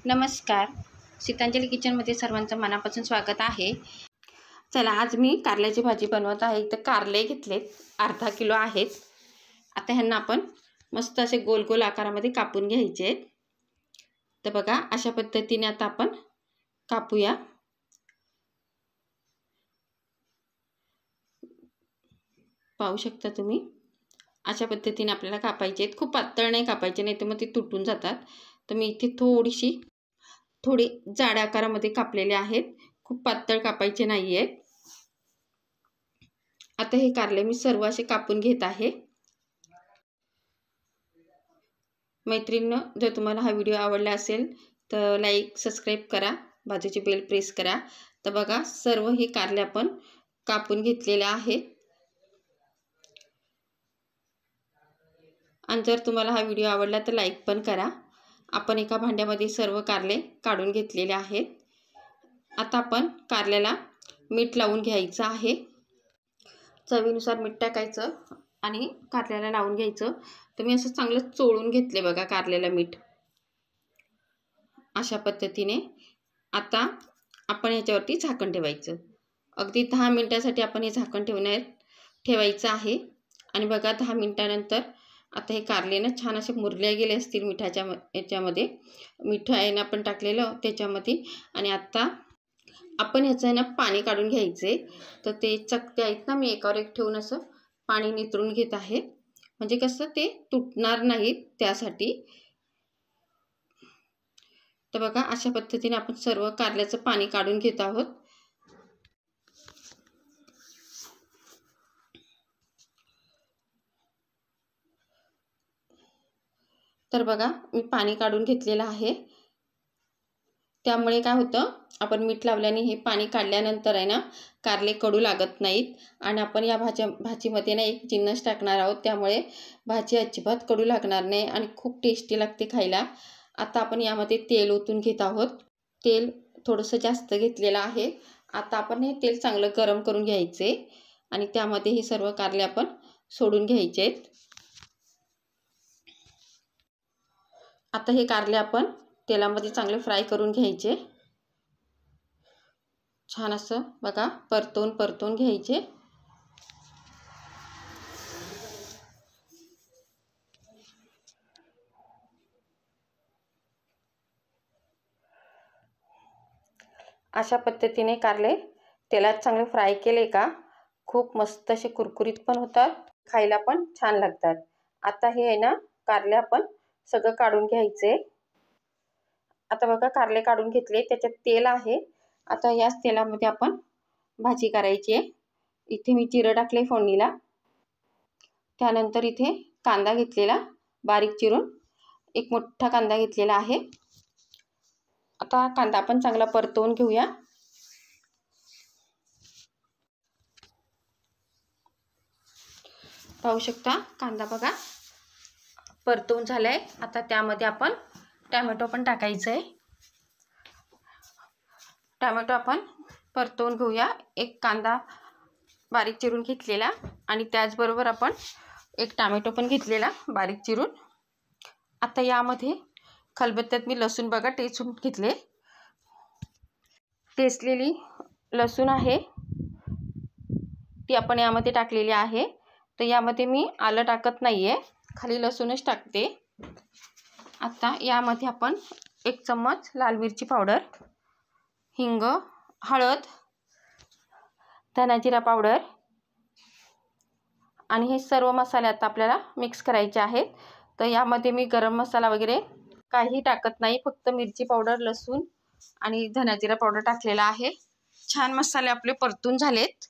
नमस्कार. शीतांजली किचनमध्ये सर्वांचं मनापासून स्वागत आहे. चला, आज मी कारल्याची भाजी बनवत आहे. इथं कारले घेतलेत, अर्धा किलो आहेत. आता ह्यांना आपण मस्त असे गोल गोल आकारामध्ये कापून घ्यायचे आहेत. तर बघा, अशा पद्धतीने आता आपण कापूया. पाहू शकता तुम्ही, अशा पद्धतीने आपल्याला कापायचे आहेत. खूप पातळ नाही कापायचे, नाही तर मग ते तुटून जातात. तर मी इथे थोडी जाड्या आकारामध्ये कापलेले आहेत. खूप पातळ कापायचे नाही आहेत. आता हे कारले मी सर्व असे कापून घेत आहे. मैत्रिणींनो, जर तुम्हाला हा व्हिडिओ आवडला असेल तर लाईक, सबस्क्राईब करा, बाजूची बेल प्रेस करा. तर बघा, सर्व हे कारले आपण कापून घेतलेले आहेत. आणि जर तुम्हाला हा व्हिडिओ आवडला तर लाईक पण करा. आपण एका भांड्यामध्ये सर्व कारले काढून घेतलेले आहेत. आता आपण कारल्याला मीठ लावून घ्यायचं आहे. चवीनुसार मीठ टाकायचं आणि कारल्याला लावून घ्यायचं. तर मी असं चांगलं चोळून घेतले बघा कारल्याला मीठ, अशा पद्धतीने. आता आपण याच्यावरती झाकण ठेवायचं. अगदी 10 मिनिटासाठी आपण हे झाकण ठेवायचं आहे. आणि बघा, 10 मिनिटानंतर आता हे कारले ना छान असे मुरले गेले असतील मिठाच्या याच्यामध्ये. मीठ आहे ना आपण टाकलेलं त्याच्यामध्ये. आणि आता आपण ह्याचं आहे ना पाणी काढून घ्यायचे. तर ते चकते आहेत ना, मी एकावर एक ठेवून असं पाणी नितळून घेत आहे, म्हणजे कसं ते तुटणार नाहीत त्यासाठी. तर बघा, अशा पद्धतीने आपण सर्व कारल्याचं पाणी काढून घेत आहोत. तर बघा, मी पाणी काढून घेतलेलं आहे. त्यामुळे काय होतं, आपण मीठ लावल्याने हे पाणी काढल्यानंतर आहे ना कारले कडू लागत नाहीत. आणि आपण या भाजीमध्ये ना एक जिन्नस टाकणार आहोत, त्यामुळे भाजी अजिबात कडू लागणार नाही आणि खूप टेस्टी लागते खायला. आता आपण यामध्ये तेल ओतून घेत आहोत. तेल थोडंसं जास्त घेतलेलं आहे. आता आपण हे तेल चांगलं गरम करून घ्यायचे आणि त्यामध्ये हे सर्व कारले आपण सोडून घ्यायचे आहेत. आता हे कारले आपण तेलामध्ये चांगले फ्राय करून घ्यायचे. छान असं बघा परतवून घ्यायचे. अशा पद्धतीने कारले तेलात चांगले फ्राय केले का खूप मस्त असे कुरकुरीत पण होतात, खायला पण छान लागतात. आता हे आहे ना कारले आपण सगळं काढून घ्यायचे. आता बघा, कारले काढून घेतले, त्याच्यात तेल आहे. आता याच तेलामध्ये आपण भाजी करायची आहे. इथे मी जिरं टाकले फोडणीला. त्यानंतर इथे कांदा घेतलेला बारीक चिरून, एक मोठा कांदा घेतलेला आहे. आता कांदा आपण चांगला परतवून घेऊया. पाहू शकता, कांदा बघा परतवून झालाय. आता त्यामध्ये आपण टोमॅटो पण टाकायचं आहे. टोमॅटो आपण परतवून घेऊया. एक कांदा बारीक चिरून घेतलेला आणि त्याचबरोबर आपण एक टोमॅटो पण घेतलेला बारीक चिरून. आता यामध्ये खलबत्त्यात मी लसूण बघा टेचून घेतले. टेचलेली लसूण आहे ती आपण यामध्ये टाकलेली आहे. तर यामध्ये मी आलं टाकत नाही आहे, खाली लसूणच टाकते. आता यामध्ये आपण 1 चम्मच लाल मिरची पावडर, हिंग, हळद, धना जिरा पावडर आणि हे सर्व मसाले आता आपल्याला मिक्स करायचे आहेत. तर यामध्ये मी गरम मसाला वगैरे काही टाकत नाही, फक्त मिरची पावडर, लसूण आणि धना जिरा पावडर टाकलेला आहे. छान मसाले आपले परतून झालेत.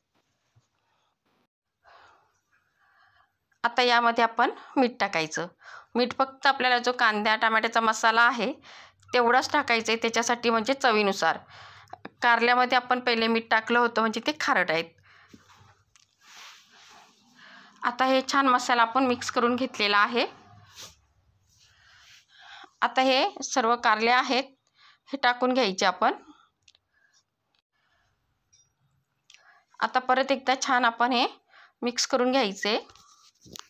आता यामध्ये आपण मीठ टाकायचं. मीठ फक्त आपल्याला जो कांदा टमाट्याचा मसाला आहे तेवढाच टाकायचं आहे, त्याच्यासाठी म्हणजे चवीनुसार. कारल्यामध्ये आपण पहिले मीठ टाकलं होतं, म्हणजे ते खारट आहेत. आता हे छान मसाला आपण मिक्स करून घेतलेला आहे. आता हे सर्व कारले आहेत हे टाकून घ्यायचे आपण. आता परत एकदा छान आपण हे मिक्स करून घ्यायचे.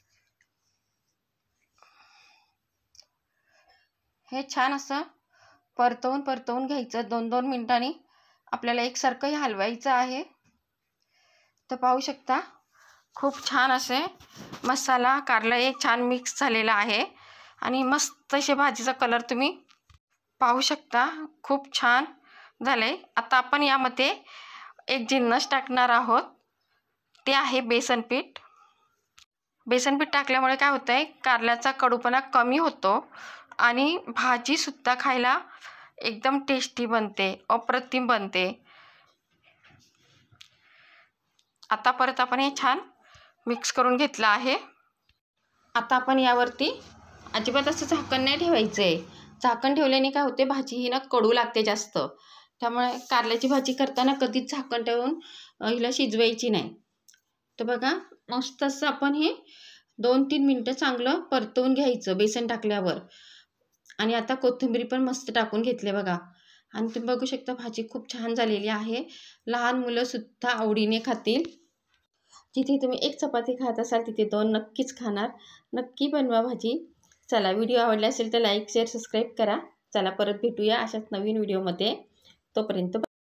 हे छान असं परतवून घ्यायचं 2-2 मिनिटांनी. आपल्याला एकसारखंही हलवायचं आहे. तर पाहू शकता खूप छान असे मसाला कारलं एक छान मिक्स झालेला आहे आणि मस्त असे भाजीचा कलर तुम्ही पाहू शकता. खूप छान झाले. आता आपण यामध्ये एक जिन्नस टाकणार आहोत, ते आहे बेसन पीठ. बेसन पीठ टाकल्यामुळे काय होतं आहे, कारल्याचा कडूपणा कमी होतो आणि भाजीसुद्धा खायला एकदम टेस्टी बनते, अप्रतिम बनते. आता परत आपण हे छान मिक्स करून घेतलं आहे. आता आपण यावरती अजिबात असं झाकण नाही ठेवायचं आहे. झाकण ठेवल्याने काय होते, भाजी ही ना कडू लागते जास्त. त्यामुळे कारल्याची भाजी करताना कधीच झाकण ठेवून हिला शिजवायची नाही. तर बघा मस्त असं आपण हे 2-3 मिनटं चांगलं परतवून घ्यायचं बेसन टाकल्यावर. आणि आता कोथिंबीर पण मस्त टाकून घेतले बघा. आणि तुम्ही बघू शकता भाजी खूप छान झालेली आहे. लहान मुलंसुद्धा आवडीने खातील. जिथे तुम्ही एक चपाती खात असाल तिथे 2 नक्कीच खाणार. नक्की बनवा भाजी. चला, व्हिडिओ आवडला असेल तर लाईक, शेअर, सबस्क्राईब करा. चला परत भेटूया अशाच नवीन व्हिडिओमध्ये. तोपर्यंत